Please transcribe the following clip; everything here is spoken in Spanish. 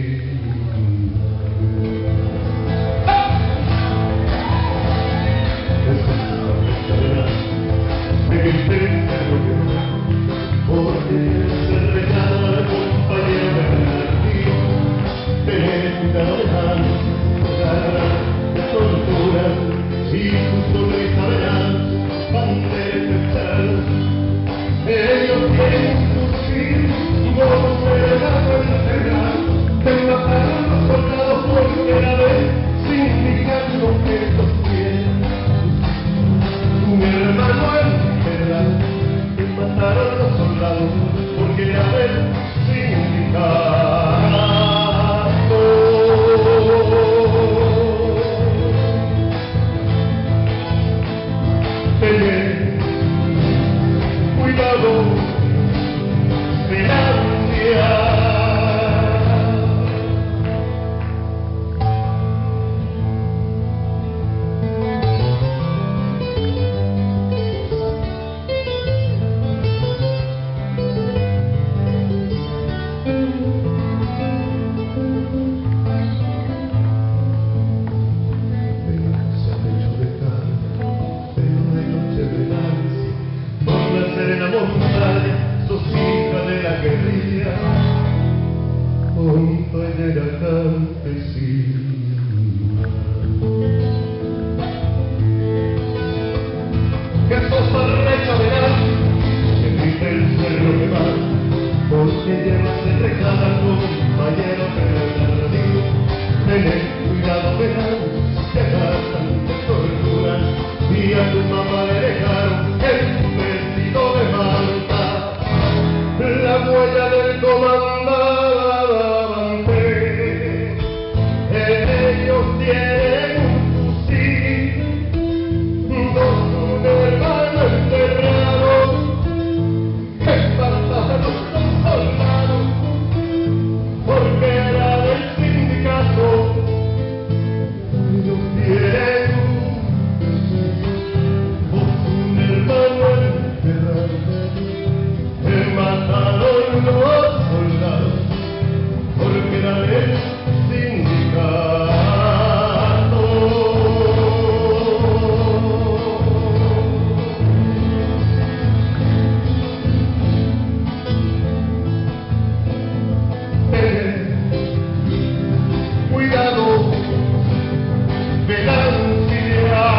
Y su sonrisa verás, van a empezar. Ellos tienen sus hijos, no se van a enterrar. Te mataron los soldados porque la vez significando que estos tienen. Mi hermano enterrar, te mataron los soldados porque la vez significando. Cuidado, Venancia. Sos hija de la guerrilla, compañera campesina. Que sos arrecha verás, que grita el cerro que va, porque llevas enrejada compañero perdido. Tenés cuidado verás, te agarran, te torturan, y a tu mamá le dejaron el vestido de manta. La huella del comandante, ellos tienen un fusil, con un hermano enterrado, empatados los soldados, porque era del sindicato. Ellos tienen un hermano enterrado. Mataron los soldados porque era del sindicato. Cuidado, Venancia.